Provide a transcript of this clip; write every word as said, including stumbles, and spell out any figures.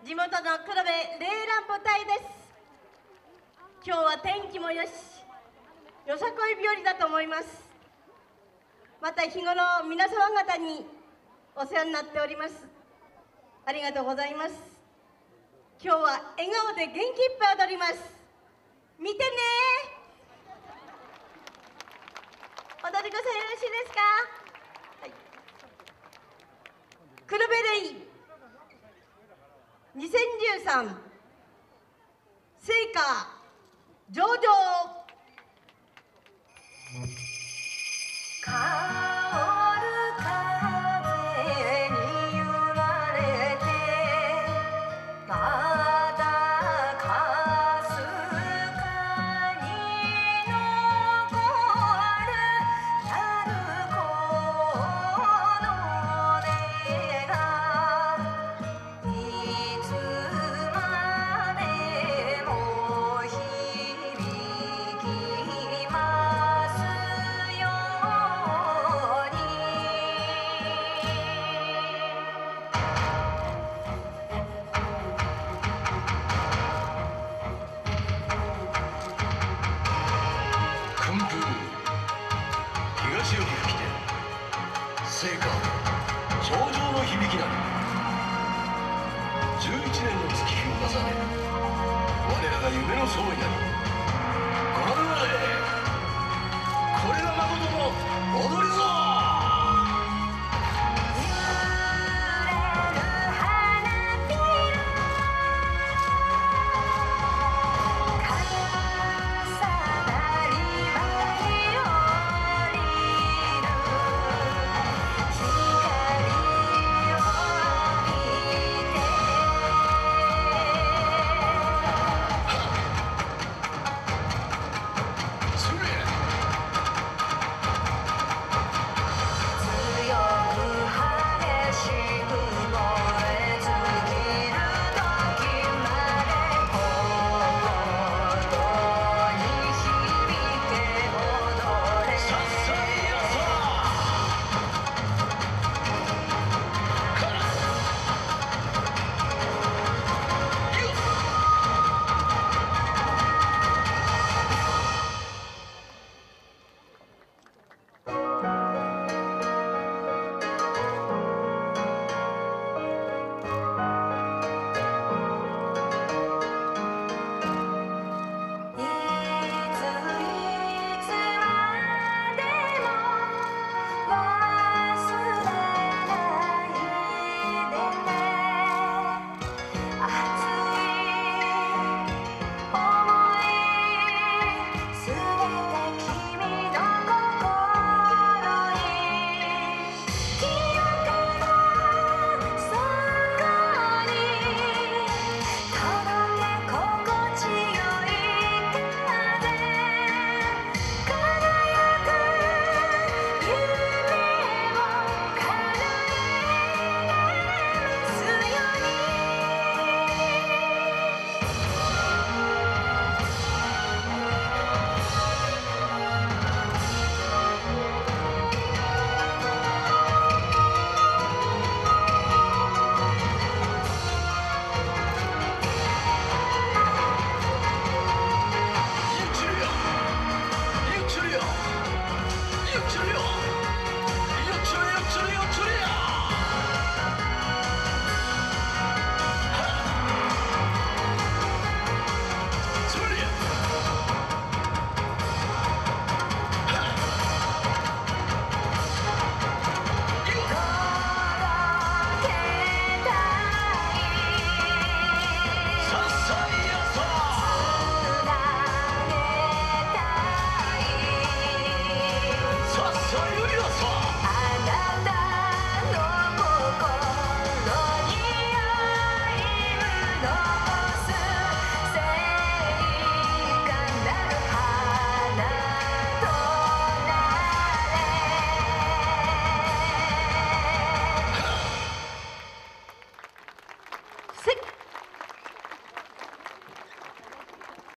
地元の黒部霊蘭舞隊です。今日は天気もよし、よさこい日和だと思います。また日頃皆様方にお世話になっております。ありがとうございます。今日は笑顔で元気いっぱい踊ります。見てね。踊り子さんよろしいですか。はい、黒部レイにせんじゅうさん聖火上々。東より吹きて聖火上々の響きなり、じゅういちねんの月日を重ね、我らが夢の相違なり、ご覧あれ、これが誠の踊り